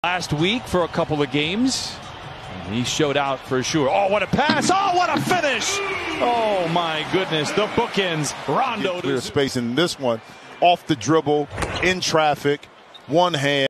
last week for a couple of games. And he showed out for sure. Oh, what a pass. Oh, what a finish. Oh, my goodness. The bookends. Rondo. Clear space in this one. Off the dribble, in traffic, one hand.